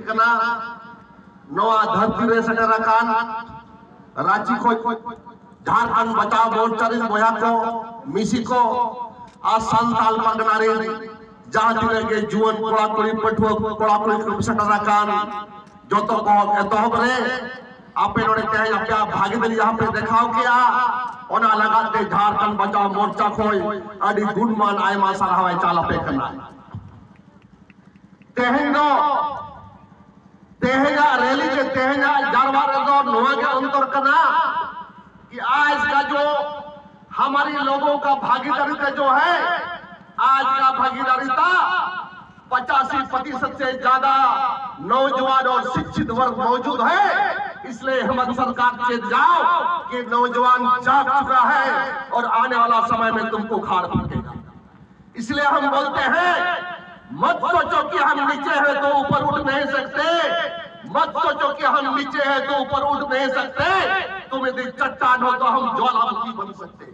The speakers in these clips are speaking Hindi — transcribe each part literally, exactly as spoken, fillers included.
कना नवा धरती रे सटरा कान रांची को झारखंड बचाओ मोर्चा रे बोया को मिसी को आ संताल परगना रे जहां दिले के जुवन कोड़ा कोड़ी पठुआ कोड़ा कोड़ी सटरा कान जो तो को एतोहब रे आपे नोड़े कहे क्या भागीदारी यहाँ पे देखाओ क्या ओना लगाते झारखंड बचाओ मोर्चा खोई अडी गुणमान आयमा सराहवाई चाला पे करना तेहेंगो तेहेगा रैली के तेहेगा जारवार दो नोआ के अंतर करना कि आज का जो हमारी लोगों का भागीदारी का जो है आज का भागीदारीता पचासी प्रतिशत से ज्यादा नौजवान और शिक्षित वर्ग मौजूद है। इसलिए हिम्मत सरकार से जाओ कि नौजवान जाग चुका है और आने वाला समय में तुमको खाड़ फेंकेगा। इसलिए हम बोलते हैं मत सोचो कि हम नीचे हैं तो ऊपर उठ नहीं सकते, मत सोचो कि हम नीचे हैं तो ऊपर उठ नहीं सकते, तुम यदि चट्टान हो तो हम ज्वालामुखी बन सकते।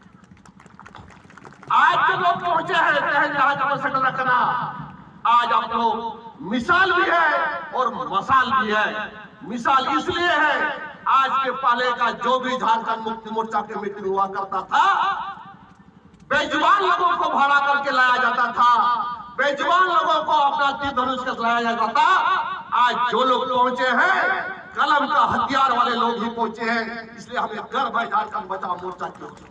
आज जो लोग पहुंचे हैं रखना, आज आप लोग मिसाल भी है और मसाल भी है। मिसाल इसलिए है आज के पहले का जो भी झारखंड मुक्ति मोर्चा के मीटिंग हुआ करता था बेजुबान लोगों को भाड़ा करके लाया जाता था, बेजुबान लोगों को अपना तीर धनुष के लाया जाता था। आज जो लोग पहुंचे हैं कलम का हथियार वाले लोग ही पहुंचे हैं। इसलिए हमें गर्व है झारखंड बचाओ मोर्चा के।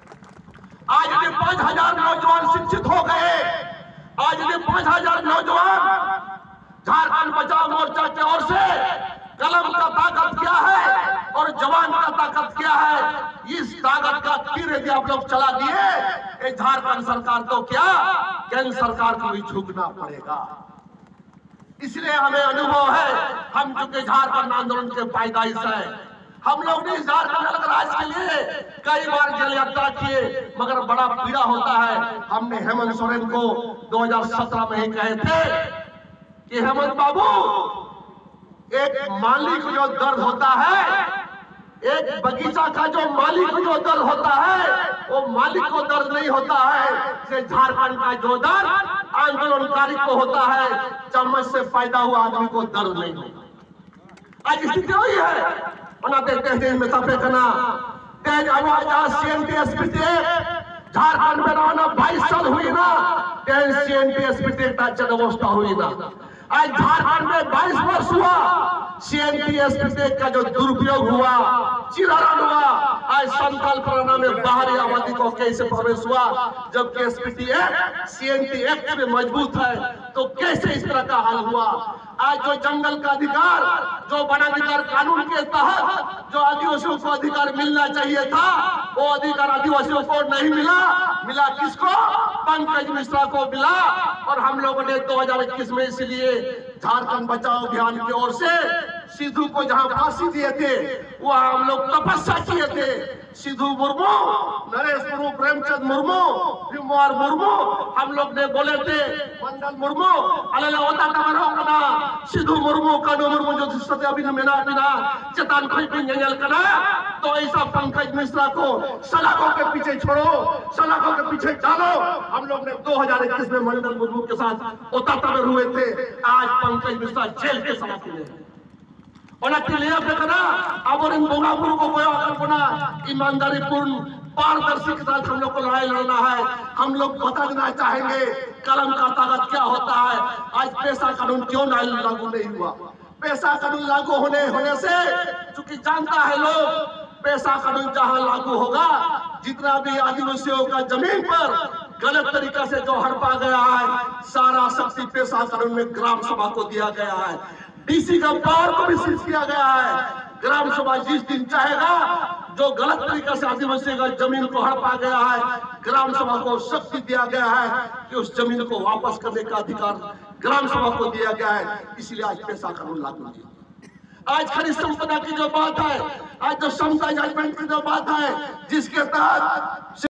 आज भी पांच हजार नौजवान शिक्षित हो गए, आज भी पांच हजार नौजवान झारखंड बचाओ मोर्चा की ओर से कलम का ताकत क्या है और जवान का ताकत क्या है, इस ताकत का तीर यदि आप लोग चला दिए झारखंड सरकार तो क्या केंद्र सरकार को भी झुकना पड़ेगा। इसलिए हमें अनुभव है, हम चूंकि झारखंड आंदोलन के पैदाइश है, हम लोग भी झारखंड अलग राज्य के लिए कई बार जल यात्रा किए, मगर बड़ा पीड़ा होता है। हमने हेमंत सोरेन को दो हज़ार सत्रह में ही कहे थे कि हेमंत बाबू एक माली को जो दर्द होता है, एक बगीचा का जो माली को जो दर्द होता है वो मालिक को दर्द नहीं होता है, से झारखंड का जो दर्द आंदोलनकारी को होता है, चम्मच से पैदा हुआ आदमी को दर्द नहीं होता। आज स्थिति वही है। देखते में करना तेज आवाज आज सीएनटी एसपी झारखंड में रहना बाईस साल हुई ना, तेज सीएनटी एसपी अवस्था हुई ना। आज झारखंड में बाईस वर्ष हुआ सीएनटी एसपी का जो दुरुपयोग हुआ, चिरारण हुआ। आज संताल परगना में बाहरी आबादी को कैसे प्रवेश हुआ, जबकि एसपीटी एक्ट सीएनटी एक्ट में मजबूत है, तो कैसे इस तरह का हाल हुआ। आज जो जंगल का अधिकार, जो वन अधिकार कानून के तहत जो आदिवासियों को अधिकार मिलना चाहिए था, वो अधिकार आदिवासियों को नहीं मिला। मिला किसको? पंकज मिश्रा को मिला। और हम लोगों ने दो हज़ार इक्कीस में इसलिए झारखंड बचाओ अभियान की ओर से सिद्धू को जहां फांसी दिए थे वहां हम लोग तपस्या किए थे। सिद्धू मुर्मू, नरेश मुर्मू, प्रेमचंद मुर्मू, भीमवार मुर्मू, हम लोग ने बोले थे मंडल मुर्मू अले होता कना सिद्धू मुर्मू कानो मुर्मू जो सत्य अभी मेना बिना चेतन खोई पिंजल कना, तो ऐसा पंकज मिश्रा को सलाखों के पीछे छोड़ो, सलाखों के पीछे डालो। हम लोग ने दो हज़ार इक्कीस में मंडल मुर्मू के साथ ओताता में हुए थे। आज पंकज मिश्रा जेल के सलाखे में अब इन बोगापुर को कल्पना ईमानदारी पूर्ण पारदर्शी के साथ हम लोग को लड़ाई लड़ना है। हम लोग बता देना चाहेंगे कलम का ताकत क्या होता है। आज पेशा कानून क्यों लागू नहीं हुआ? पेशा कानून लागू होने होने से चूंकि जानता है लोग, पेशा कानून जहां लागू होगा जितना भी आदिवासियों का जमीन पर गलत तरीका से जो हड़पा गया है, सारा शक्ति पेशा कानून में ग्राम सभा को दिया गया है, डीसी का पावर को भी सीज किया गया है। ग्राम सभा जिस दिन चाहेगा, जो गलत तरीका से आदिवासी का जमीन को हड़पा गया है, ग्राम सभा को शक्ति दिया गया है कि उस जमीन को वापस करने का अधिकार ग्राम सभा को दिया गया है। इसलिए आज पेशा कानून लागू किया। आज खनिज संपदा की जो बात है, आज जो समता जजमेंट की जो बात है, जिसके तहत